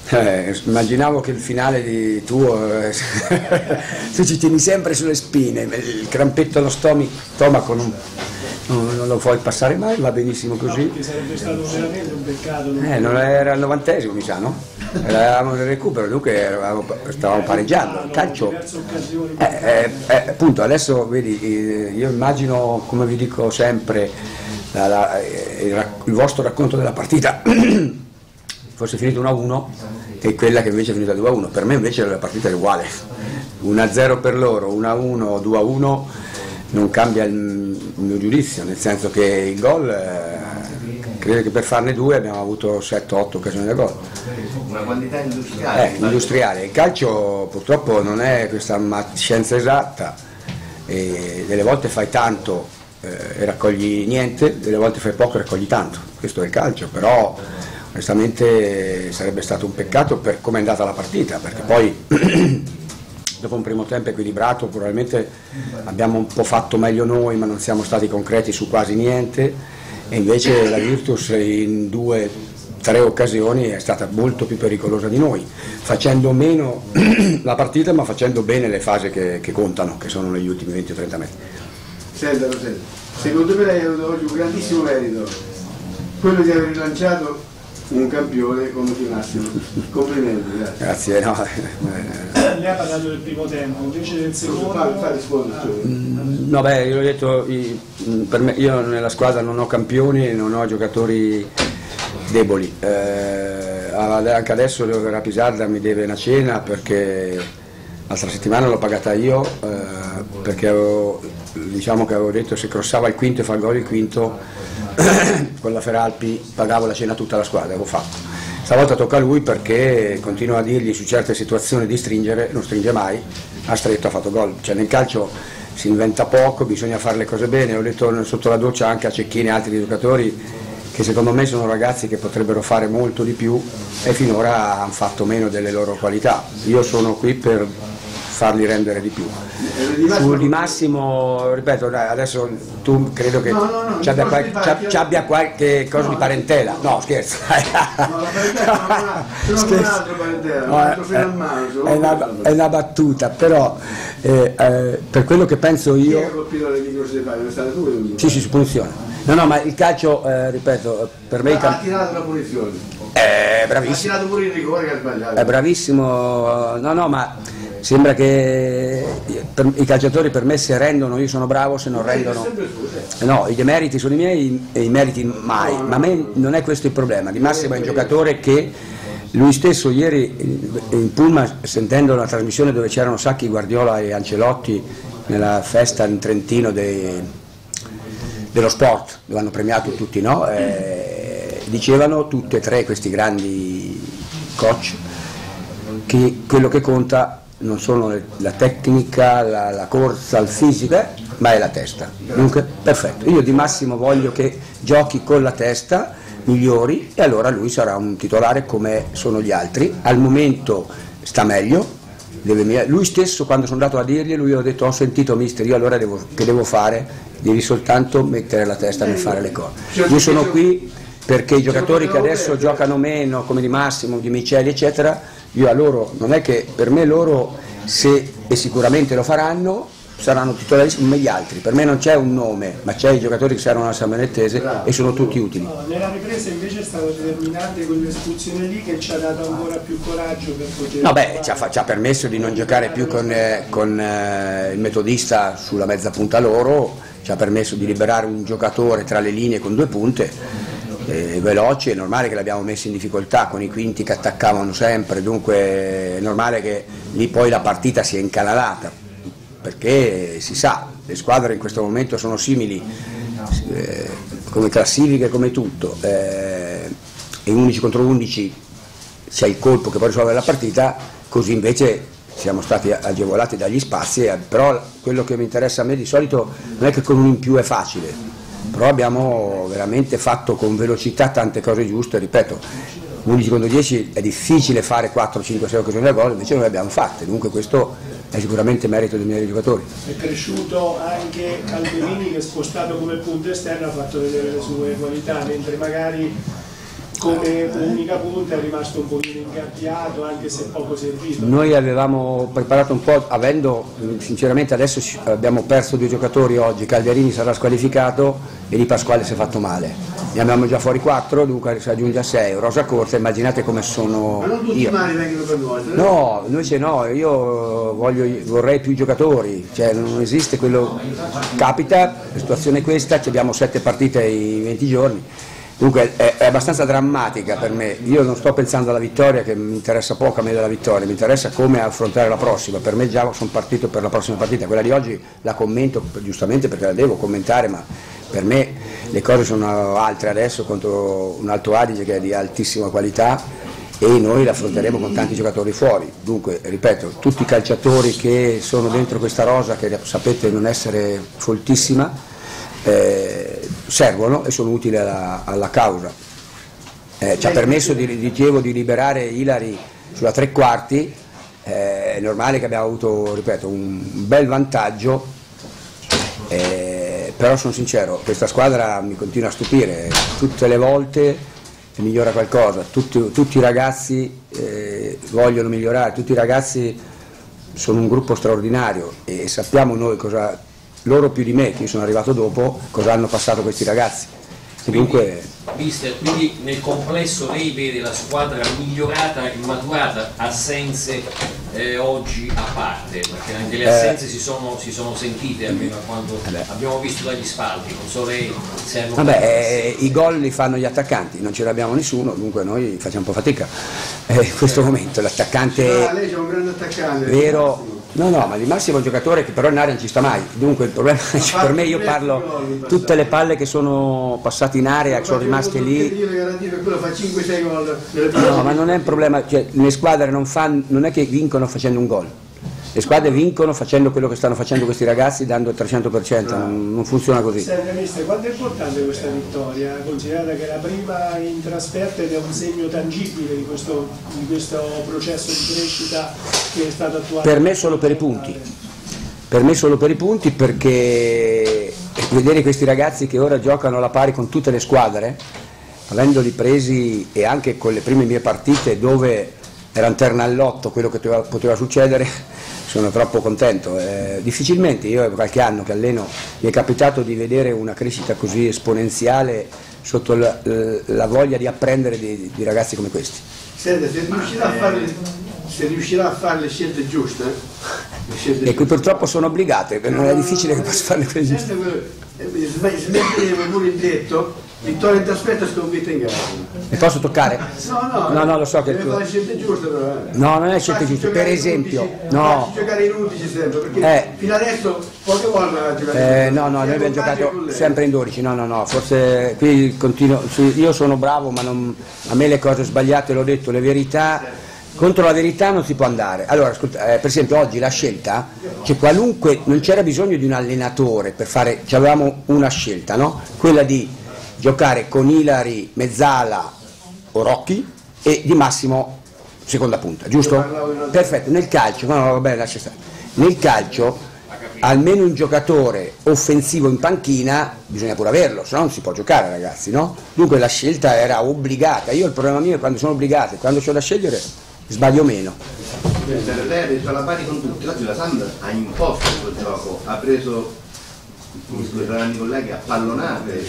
Immaginavo che il finale tuo, tu ci tieni sempre sulle spine, il krampetto allo stomaco non lo puoi passare mai, va benissimo così. No, perché sarebbe stato veramente un peccato. Non era il 90esimo, mi sa, no? Eravamo nel recupero, dunque stavamo pareggiando. Il calcio, appunto, adesso vedi, io immagino, come vi dico sempre, il vostro racconto della partita fosse finito 1-1 e quella che invece è finita 2-1. Per me invece la partita è uguale, 1-0 per loro, 1-1, 2-1, non cambia il mio giudizio, nel senso che il gol, credo che per farne due abbiamo avuto 7-8 occasioni da gol. Una quantità industriale. Industriale. Il calcio purtroppo non è questa scienza esatta, e delle volte fai tanto e raccogli niente, delle volte fai poco e raccogli tanto, questo è il calcio, però onestamente sarebbe stato un peccato per come è andata la partita, perché poi dopo un primo tempo equilibrato probabilmente abbiamo un po' fatto meglio noi, ma non siamo stati concreti su quasi niente, e invece la Virtus in 2-3 occasioni è stata molto più pericolosa di noi, facendo meno la partita ma facendo bene le fasi che contano, che sono negli ultimi 20 o 30 metri. Senta, secondo me lei ha avuto oggi un grandissimo merito, quello di aver rilanciato un campione come Di Massimo. Complimenti, grazie. No. Lei ha parlato del primo tempo, invece del secondo. No, beh, io ho detto, per me, io nella squadra non ho campioni, non ho giocatori deboli. Anche adesso Rapisarda mi deve una cena perché l'altra settimana l'ho pagata io, perché diciamo che avevo detto se crossava il quinto e fa il gol il quinto con la Feralpi pagavo la cena a tutta la squadra, avevo fatto. Stavolta tocca a lui perché continuo a dirgli su certe situazioni di stringere, non stringe mai, ha stretto, ha fatto gol. Cioè nel calcio si inventa poco, bisogna fare le cose bene. Ho detto sotto la doccia anche a Cecchini e altri giocatori che secondo me sono ragazzi che potrebbero fare molto di più e finora hanno fatto meno delle loro qualità. Io sono qui per farli rendere di più. Sul Di Massimo, ripeto, adesso tu credo che ci abbia qualche cosa di parentela. No, scherzo. È una battuta, però per quello che penso io. Chi ha colpito le di È stato tu? Sì, punizione. No, ma il calcio, ripeto, per me ha tirato la punizione. Bravissimo. Ha tirato pure il rigore che ha sbagliato. È bravissimo, no, ma sembra che i calciatori per me se rendono io sono bravo, se non rendono no, i demeriti sono i miei e i meriti mai, ma a me non è questo il problema. Di Massimo è un giocatore che lui stesso ieri in Pullman, sentendo la trasmissione dove c'erano Sacchi, Guardiola e Ancelotti nella festa in Trentino dello sport, dove hanno premiato tutti, no? Dicevano tutti e tre questi grandi coach che quello che conta non sono la tecnica, la corsa, il fisico, ma è la testa. Dunque, perfetto. Io Di Massimo voglio che giochi con la testa, migliori, e allora lui sarà un titolare come sono gli altri. Al momento sta meglio. Lui stesso, quando sono andato a dirgli, lui ha detto: ho sentito mister, io allora che devo fare? Devi soltanto mettere la testa nel fare le cose. Io sono qui perché i giocatori che adesso giocano meno, come Di Massimo, Di Miceli, eccetera, io a loro, non è che per me loro, se e sicuramente lo faranno, saranno titolari come gli altri. Per me non c'è un nome, ma c'è i giocatori che servono alla Samonettese e sono tutti utili. No, nella ripresa invece è stato determinante quell'espulsione lì che ci ha dato ancora più coraggio per poter. No, beh, ci ha permesso di non giocare più con il metodista sulla mezza punta loro, ci ha permesso di liberare un giocatore tra le linee con 2 punte. Veloci, è normale che l'abbiamo messo in difficoltà con i quinti che attaccavano sempre, dunque è normale che lì poi la partita sia incanalata, perché si sa, le squadre in questo momento sono simili come classifiche, come tutto, e 11 contro 11 c'è il colpo che poi risolve la partita, così invece siamo stati agevolati dagli spazi, però quello che mi interessa a me di solito non è che con un in più è facile, però abbiamo veramente fatto con velocità tante cose giuste, ripeto, 11 contro 10 è difficile fare 4, 5, 6 occasioni da gol, invece noi le abbiamo fatte, dunque questo è sicuramente merito dei miei giocatori. È cresciuto anche Calderini che spostato come punto esterno ha fatto vedere le sue qualità, mentre magari come unica punta è rimasto un pochino ingabbiato, anche se poco servito. Noi avevamo preparato un po', avendo sinceramente adesso abbiamo perso 2 giocatori oggi, Calderini sarà squalificato e Di Pasquale si è fatto male, ne abbiamo già fuori 4, dunque si aggiunge a 6, Rosa Corsa, immaginate come sono. Ma non tutti i mali vengono per noi. No, invece no, io vorrei più giocatori, cioè non esiste quello, capita, la situazione è questa, abbiamo 7 partite in 20 giorni. Dunque è abbastanza drammatica per me, io non sto pensando alla vittoria, che mi interessa poco a me della vittoria, mi interessa come affrontare la prossima, per me già sono partito per la prossima partita, quella di oggi la commento giustamente perché la devo commentare, ma per me le cose sono altre adesso contro un Alto Adige che è di altissima qualità e noi la affronteremo con tanti giocatori fuori, dunque ripeto, tutti i calciatori che sono dentro questa rosa, che sapete non essere foltissima, servono e sono utili alla causa. Ci ha permesso di liberare Ilari sulla 3/4, è normale che abbiamo avuto, ripeto, un bel vantaggio, però sono sincero, questa squadra mi continua a stupire, tutte le volte migliora qualcosa, tutti i ragazzi vogliono migliorare, tutti i ragazzi sono un gruppo straordinario e sappiamo noi cosa, loro più di me, che io sono arrivato dopo, cosa hanno passato questi ragazzi. Dunque, quindi nel complesso lei vede la squadra migliorata e maturata, assenze oggi a parte, perché anche le assenze si sono sentite almeno quando abbiamo visto dagli spalti, non so lei se hanno... Vabbè, i gol li fanno gli attaccanti, non ce l'abbiamo nessuno, dunque noi facciamo un po' fatica in questo momento, l'attaccante... lei c'è un grande attaccante. Vero... No, ma Di Massimo è un giocatore che però in area non ci sta mai, dunque il problema è che per me, io parlo, tutte le palle che sono passate in area, che sono rimaste lì... Io le garantisco che quello fa 5-6 gol. No, ma non è un problema, cioè, le squadre non è che vincono facendo un gol, le squadre vincono facendo quello che stanno facendo questi ragazzi, dando il 300%, non funziona così. Senta mister, quanto è importante questa vittoria, considerata che è la prima in trasferta ed è un segno tangibile di questo processo di crescita che è stato attuato? Per me solo per i punti, perché vedere questi ragazzi che ora giocano alla pari con tutte le squadre, avendoli presi e anche con le prime mie partite dove era un terno all'otto quello che poteva succedere, sono troppo contento. Difficilmente, io qualche anno che alleno, mi è capitato di vedere una crescita così esponenziale sotto la voglia di apprendere di ragazzi come questi. Senta, se riuscirà a fare le scelte giuste, e qui purtroppo sono obbligate, non è difficile che possa fare quelle giuste. Smetteremo pure il detto, vittoria in trasferta, sconfitta in gara. Mi posso toccare? No, lo so che deve fare le scelte giuste però. No, non è scelte giuste, per esempio. No. Giocare in 11 sempre, perché fino adesso poche volte ha giocato. No, noi abbiamo giocato sempre in 12, no, forse qui continuo, io sono bravo, ma a me le cose sbagliate, l'ho detto, le verità. Contro la verità non si può andare. Allora, per esempio oggi la scelta, non c'era bisogno di un allenatore per fare, avevamo una scelta, no? Quella di giocare con Ilari, Mezzala o Rocchi e Di Massimo seconda punta, giusto? Perfetto, nel calcio, no, vabbè, lascia stare. Nel calcio almeno un giocatore offensivo in panchina bisogna pure averlo, se no non si può giocare, ragazzi, no? Dunque la scelta era obbligata, io il problema mio è quando sono obbligate, quando c'ho da scegliere sbaglio meno. Lei ha detto alla pari con tutti, oggi la Samp ha imposto il suo gioco, ha preso, come scuseranno i colleghi, a pallonate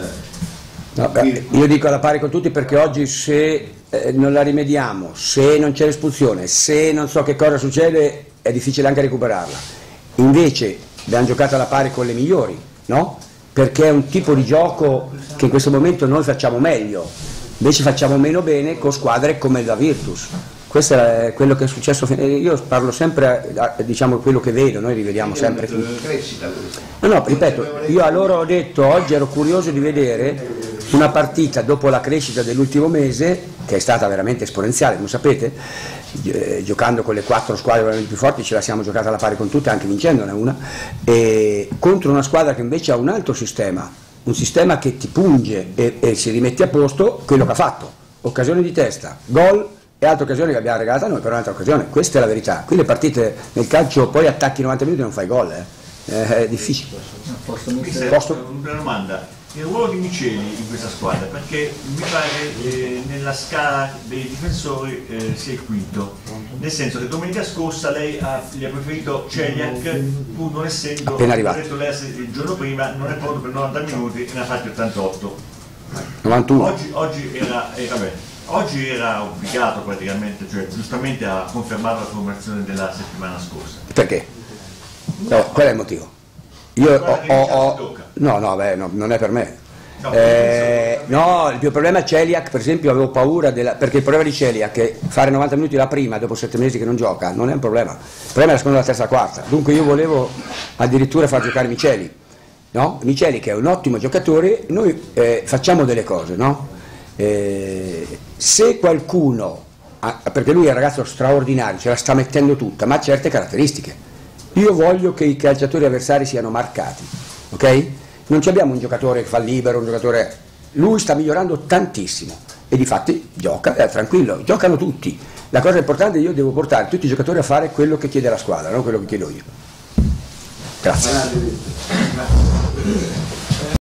io dico alla pari con tutti perché oggi se non la rimediamo, se non c'è l'espulsione, se non so che cosa succede, è difficile anche recuperarla. Invece abbiamo giocato alla pari con le migliori, no? Perché è un tipo di gioco che in questo momento noi facciamo meglio, invece facciamo meno bene con squadre come la Virtus. Questo è quello che è successo, io parlo sempre, diciamo, quello che vedo, noi rivediamo sempre tutto. No, ripeto, io a loro ho detto, oggi ero curioso di vedere una partita dopo la crescita dell'ultimo mese, che è stata veramente esponenziale, come sapete, giocando con le 4 squadre veramente più forti, ce la siamo giocata alla pari con tutte, anche vincendone una, contro una squadra che invece ha un altro sistema, un sistema che ti punge e si rimette a posto quello che ha fatto, occasioni di testa, gol, e altre occasioni che abbiamo regalato a noi per un'altra occasione, questa è la verità. Qui le partite nel calcio poi attacchi 90 minuti e non fai gol, è difficile. Una domanda, il ruolo di Miceli in questa squadra, perché mi pare nella scala dei difensori sia il quinto, nel senso che domenica scorsa lei gli ha preferito Celiak, pur non essendo, appena arrivato, detto lei il giorno prima, non è pronto per 90 minuti e ne ha fatti 88. 91. Oggi era obbligato praticamente, cioè giustamente ha confermato la formazione della settimana scorsa. Perché? No, qual è il motivo? No, non è per me. No, il mio problema è Celiak, per esempio, avevo paura perché il problema di Celiak è che fare 90 minuti la prima dopo 7 mesi che non gioca non è un problema. Il problema è la seconda, la terza, la quarta. Dunque io volevo addirittura far giocare Miceli, no? Miceli che è un ottimo giocatore, noi facciamo delle cose, no? Se qualcuno, perché lui è un ragazzo straordinario, ce la sta mettendo tutta, ma ha certe caratteristiche. Io voglio che i calciatori avversari siano marcati, ok? Non abbiamo un giocatore che fa libero, un giocatore... Lui sta migliorando tantissimo e difatti gioca, tranquillo, giocano tutti. La cosa importante è che io devo portare tutti i giocatori a fare quello che chiede la squadra, non quello che chiedo io. Grazie.